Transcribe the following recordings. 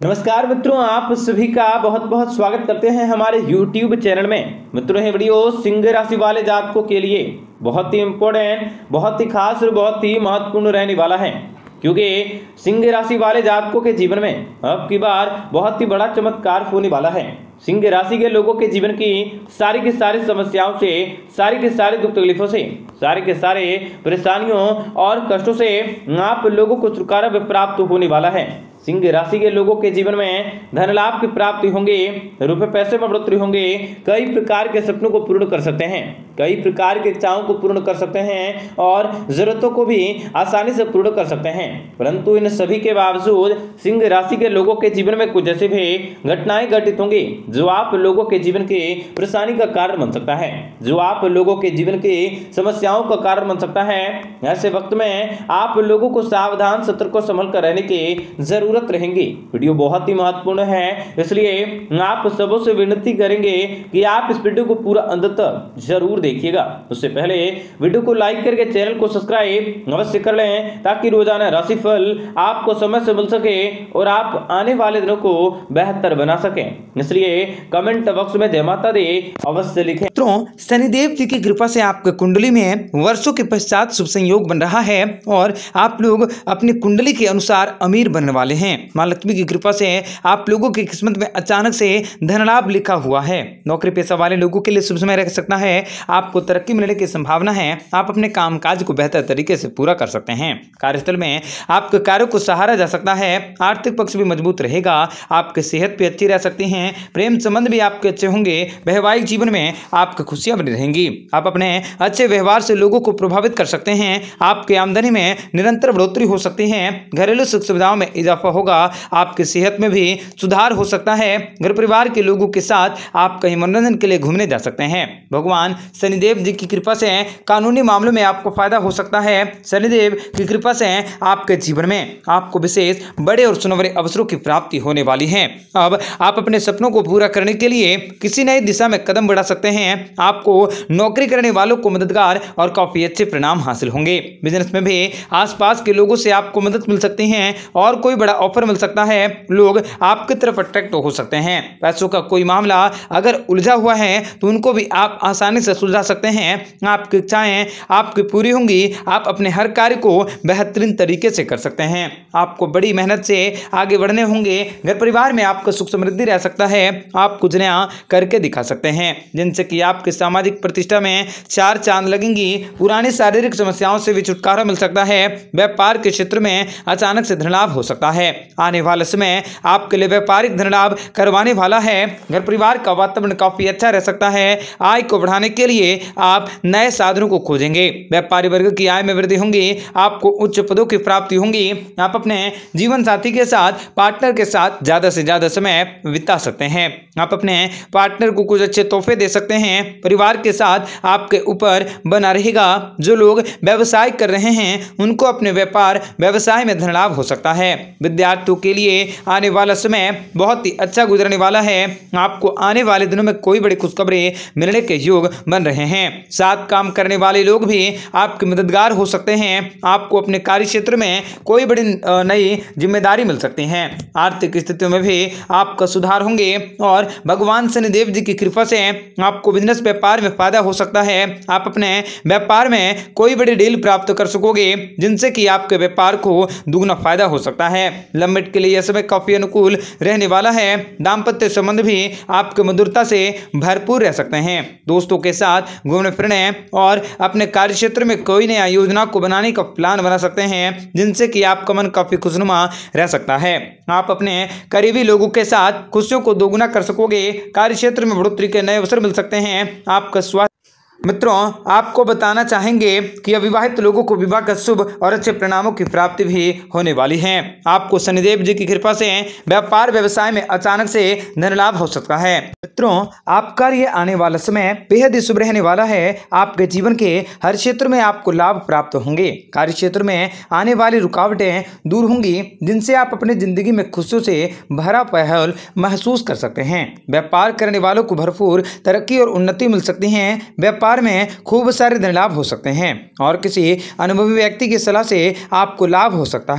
नमस्कार मित्रों, आप सभी का बहुत बहुत स्वागत करते हैं हमारे YouTube चैनल में। मित्रों, ये वीडियो सिंह राशि वाले जातकों के लिए बहुत ही इम्पोर्टेंट, बहुत ही खास और बहुत ही महत्वपूर्ण रहने वाला है, क्योंकि सिंह राशि वाले जातकों के जीवन में अब की बार बहुत ही बड़ा चमत्कार होने वाला है। सिंह राशि के लोगों के जीवन की सारी समस्याओं से, सारी दुख तकलीफों से, सारे परेशानियों और कष्टों से आप लोगों को छुटकारा प्राप्त होने वाला है। सिंह राशि के लोगों के जीवन में धन लाभ की प्राप्ति होंगे, रुपए पैसे में बढ़ोतरी होंगे, कई प्रकार के सपनों को पूर्ण कर सकते हैं, कई प्रकार की इच्छाओं को पूर्ण कर सकते हैं और जरूरतों को भी आसानी से पूर्ण कर सकते हैं। परंतु इन सभी के बावजूद सिंह राशि के लोगों के जीवन में कुछ ऐसी भी घटनाएं घटित होंगी जो आप लोगों के जीवन की परेशानी का कारण बन सकता है, जो आप लोगों के जीवन की समस्याओं का कारण बन सकता है। ऐसे वक्त में आप लोगों को सावधान, सतर्क और संभल कर रहने की जरूरत रहेगी। वीडियो बहुत ही महत्वपूर्ण है, इसलिए आप सबों से विनती करेंगे कि आप इस वीडियो को पूरा अंत तक जरूर देखिएगा। उससे पहले वीडियो को लाइक करके चैनल को सब्सक्राइब अवश्य कर लें, ताकि रोजाना राशिफल आपको समय से मिल सके और आप आने वाले दिनों को बेहतर बना सकें। इसलिए कमेंट बॉक्स में जय माता दी अवश्य लिखें। मित्रों, शनिदेव जी की कृपा से आपके कुंडली में वर्षों के पश्चात शुभ संयोग बन रहा है और आप लोग अपनी कुंडली के अनुसार अमीर बनने वाले हैं। मां लक्ष्मी की कृपा से आप लोगों की किस्मत में अचानक से धन लाभ लिखा हुआ है। नौकरी पेशा वाले लोगों के लिए शुभ समय रह सकता है। आपको तरक्की मिलने की संभावना है। आप अपने कामकाज को बेहतर तरीके से पूरा कर सकते हैं। कार्यस्थल में आपके कार्यों को सहारा जा सकता है। आर्थिक पक्ष भी मजबूत रहेगा। आपकी सेहत भी अच्छी रह सकती है। प्रेम संबंध भी आपके अच्छे होंगे। वैवाहिक जीवन में आपकी खुशियां बनी रहेंगी। आप अपने अच्छे व्यवहार से लोगों को प्रभावित कर सकते हैं। आपकी आमदनी में निरंतर बढ़ोतरी हो सकती है। घरेलू सुख सुविधाओं में इजाफा होगा। आपकी सेहत में भी सुधार हो सकता है। घर परिवार के लोगों के साथ आप कहीं मनोरंजन के लिए घूमने जा सकते हैं। भगवान शनिदेव जी की कृपा से कानूनी मामलों में आपको फायदा हो सकता है। शनिदेव की कृपा से आपके जीवन में आपको विशेष बड़े और सुनहरे अवसरों की प्राप्ति होने वाली है। अब आप अपने सपनों को पूरा करने के लिए किसी नई दिशा में कदम बढ़ा सकते हैं। आपको नौकरी करने वालों को मददगार और काफी अच्छे परिणाम हासिल होंगे। बिजनेस में भी आसपास के लोगों से आपको मदद मिल सकती है और कोई बड़ा ऑफर मिल सकता है। लोग आपकी तरफ अट्रैक्ट हो सकते हैं। पैसों का कोई मामला अगर उलझा हुआ है तो उनको भी आप आसानी से सुलझा सकते हैं। आपकी इच्छाएं आपकी पूरी होंगी। आप अपने हर कार्य को बेहतरीन तरीके से कर सकते हैं। आपको बड़ी मेहनत से आगे बढ़ने होंगे। घर परिवार में आपका सुख समृद्धि रह सकता है। आप कुछ नया करके दिखा सकते हैं, जिनसे कि आपकी सामाजिक प्रतिष्ठा में चार चांद लगेंगी। पुरानी शारीरिक समस्याओं से भी छुटकारा मिल सकता है। व्यापार के क्षेत्र में अचानक से धन लाभ हो सकता है। आने वाला समय आपके लिए व्यापारिक धन लाभ करवाने वाला है। घर परिवार का वातावरण काफी अच्छा रह सकता है। आय को बढ़ाने के लिए आप नए साधनों को खोजेंगे। व्यापारी वर्ग की आय में वृद्धि होंगी। आपको उच्च पदों की प्राप्ति होंगी। आप अपने जीवन साथी के साथ, पार्टनर के साथ ज्यादा से ज्यादा समय बिता सकते हैं। आप अपने पार्टनर को कुछ अच्छे तोहफे दे सकते हैं। परिवार के साथ आपके ऊपर बना रहेगा। जो लोग व्यवसाय कर रहे हैं उनको अपने व्यापार व्यवसाय में धन लाभ हो सकता है। विद्यार्थियों के लिए आने वाला समय बहुत ही अच्छा गुजरने वाला है। आपको आने वाले दिनों में कोई बड़ी खुशखबरी मिलने के योग बन रहे हैं। साथ काम करने वाले लोग भी आपके मददगार हो सकते हैं। आपको अपने कार्य क्षेत्र में कोई बड़ी नई जिम्मेदारी मिल सकती है। आर्थिक स्थितियों में भी आपका सुधार होंगे और भगवान शनिदेव जी की कृपा से आपको बिजनेस व्यापार में फायदा हो सकता है। आप अपने व्यापार में कोई बड़ी डील प्राप्त कर सकोगे, जिनसे कि आपके व्यापार को दुगना फायदा हो सकता है। लंबे के लिए यह समय काफी अनुकूल रहने वाला है। दाम्पत्य संबंध भी आपके मधुरता से भरपूर रह सकते हैं। दोस्तों के साथ घूमने फिरने और अपने कार्य क्षेत्र में कोई नया योजना को बनाने का प्लान बना सकते हैं, जिनसे कि आपका मन काफी खुशनुमा रह सकता है। आप अपने करीबी लोगों के साथ खुशियों को दोगुना कर सकोगे। कार्य क्षेत्र में बढ़ोतरी के नए अवसर मिल सकते हैं। आपका स्वास्थ्य मित्रों, आपको बताना चाहेंगे कि अविवाहित लोगों को विवाह का शुभ और अच्छे परिणामों की प्राप्ति भी होने वाली है। आपको शनिदेव जी की कृपा से व्यापार व्यवसाय में अचानक से धन लाभ हो सकता है। मित्रों, आपका ये आने वाला समय बेहद ही शुभ रहने वाला है। आपके जीवन के हर क्षेत्र में आपको लाभ प्राप्त होंगे। कार्य क्षेत्र में आने वाली रुकावटें दूर होंगी, जिनसे आप अपनी जिंदगी में खुशियों से भरा पहल महसूस कर सकते हैं। व्यापार करने वालों को भरपूर तरक्की और उन्नति मिल सकती है। व्यापार में खूब सारे धन लाभ हो सकते हैं और किसी अनुभवी व्यक्ति की सलाह से आपको लाभ हो सकता है।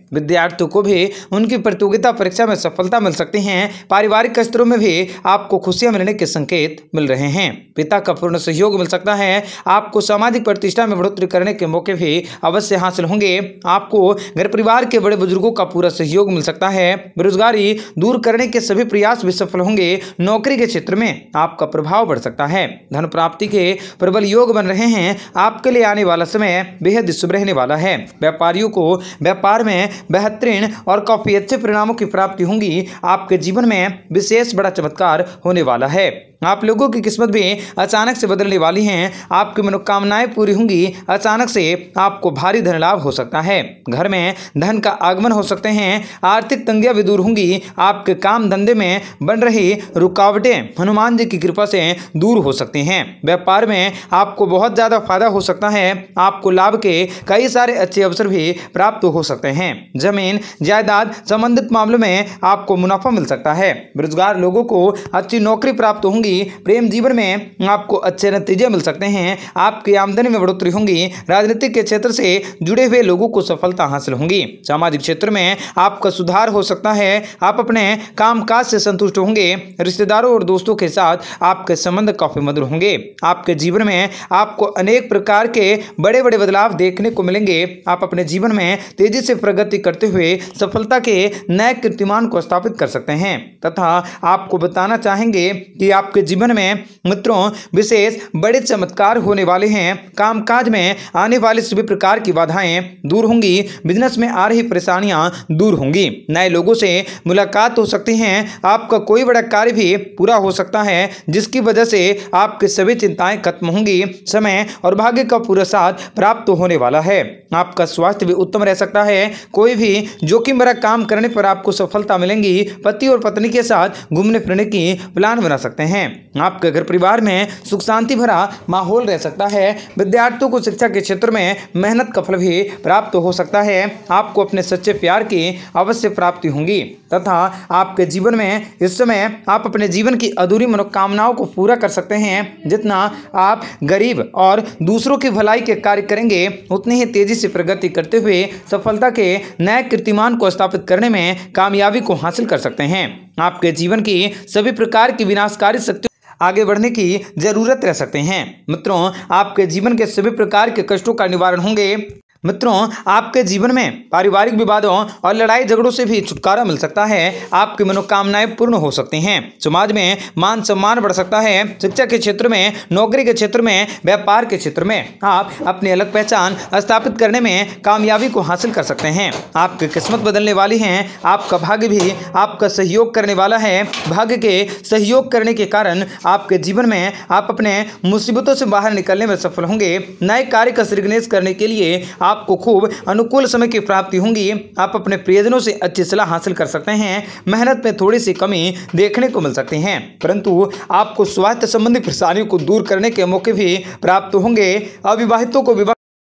विद्यार्थियों को भी उनकी प्रतियोगिता परीक्षा में सफलता मिल सकती है। पारिवारिक स्तरों में भी आपको खुशियां मिलने के संकेत मिल रहे हैं। पिता का पूर्ण सहयोग मिल सकता है। आपको सामाजिक प्रतिष्ठा में बढ़ोतरी करने के मौके भी अवश्य हासिल होंगे। आपको घर परिवार के बड़े बुजुर्गों का पूरा सहयोग मिल सकता है। बेरोजगारी दूर करने के सभी प्रयास भी सफल होंगे। नौकरी के क्षेत्र में आपका प्रभाव बढ़ सकता है। धन प्राप्ति के प्रबल योग बन रहे हैं। आपके लिए आने वाला समय बेहद शुभ रहने वाला है। व्यापारियों को व्यापार में बेहतरीन और काफी अच्छे परिणामों की प्राप्ति होंगी। आपके जीवन में विशेष बड़ा चमत्कार होने वाला है। आप लोगों की किस्मत भी अचानक से बदलने वाली हैं। आपकी मनोकामनाएं पूरी होंगी। अचानक से आपको भारी धन लाभ हो सकता है। घर में धन का आगमन हो सकते हैं। आर्थिक तंगियां भी दूर होंगी। आपके काम धंधे में बन रही रुकावटें हनुमान जी की कृपा से दूर हो सकती हैं। व्यापार में आपको बहुत ज्यादा फायदा हो सकता है। आपको लाभ के कई सारे अच्छे अवसर भी प्राप्त हो सकते हैं। जमीन जायदाद संबंधित मामलों में आपको मुनाफा मिल सकता है। बेरोजगार लोगों को अच्छी नौकरी प्राप्त होंगी। प्रेम जीवन में आपको अच्छे नतीजे मिल सकते हैं। आपकी आमदनी में बढ़ोतरी होगी। राजनीतिक के क्षेत्र से जुड़े हुए लोगों को सफलता हासिल होंगी। सामाजिक क्षेत्र में आपका सुधार हो सकता है। आप अपने कामकाज से संतुष्ट होंगे। रिश्तेदारों और दोस्तों के साथ आपके संबंध काफी मधुर होंगे। आपके जीवन में आपको अनेक प्रकार के बड़े बड़े बदलाव देखने को मिलेंगे। आप अपने जीवन में तेजी से प्रगति करते हुए सफलता के नए कीर्तिमान को स्थापित कर सकते हैं तथा आपको बताना चाहेंगे कि आपके जीवन में मित्रों विशेष बड़े चमत्कार होने वाले हैं। कामकाज में आने वाले सभी प्रकार की बाधाएं दूर होंगी। बिजनेस में आ रही परेशानियां दूर होंगी। नए लोगों से मुलाकात हो सकती हैं। आपका कोई बड़ा कार्य भी पूरा हो सकता है जिसकी वजह से आपकी सभी चिंताएं खत्म होंगी। समय और भाग्य का पूरा साथ प्राप्त होने वाला है। आपका स्वास्थ्य भी उत्तम रह सकता है। कोई भी जोखिम भरा काम करने पर आपको सफलता मिलेंगी। पति और पत्नी के साथ घूमने फिरने की प्लान बना सकते हैं। आपके घर परिवार में सुख शांति भरा माहौल रह सकता है। विद्यार्थियों को शिक्षा के क्षेत्र में मेहनत का फल भी प्राप्त हो सकता है। आपको अपने सच्चे प्यार की अवश्य प्राप्ति होंगी तथा आपके जीवन में इस समय आप अपने जीवन की अधूरी मनोकामनाओं को पूरा कर सकते हैं। जितना आप गरीब और दूसरों की भलाई के कार्य करेंगे उतनी ही तेजी से प्रगति करते हुए सफलता के नए कीर्तिमान को स्थापित करने में कामयाबी को हासिल कर सकते हैं। आपके जीवन की सभी प्रकार की विनाशकारी शक्तियों आगे बढ़ने की जरूरत रह सकते हैं। मित्रों आपके जीवन के सभी प्रकार के कष्टों का निवारण होंगे। मित्रों आपके जीवन में पारिवारिक विवादों और लड़ाई झगड़ों से भी छुटकारा मिल सकता है। आपकी मनोकामनाएं पूर्ण हो सकती हैं। समाज में मान सम्मान बढ़ सकता है। शिक्षा के क्षेत्र में, नौकरी के क्षेत्र में, व्यापार के क्षेत्र में आप अपनी अलग पहचान स्थापित करने में कामयाबी को हासिल कर सकते हैं। आपकी किस्मत बदलने वाली है। आपका भाग्य भी आपका सहयोग करने वाला है। भाग्य के सहयोग करने के कारण आपके जीवन में आप अपने मुसीबतों से बाहर निकलने में सफल होंगे। नए कार्य का श्रीगणेश करने के लिए आपको खूब अनुकूल समय की प्राप्ति होंगी। आप अपने प्रियजनों से अच्छी सलाह हासिल कर सकते हैं। मेहनत में थोड़ी सी कमी देखने को मिल सकती है परंतु आपको स्वास्थ्य संबंधी परेशानियों को दूर करने के मौके भी प्राप्त होंगे। अविवाहितों को विवाह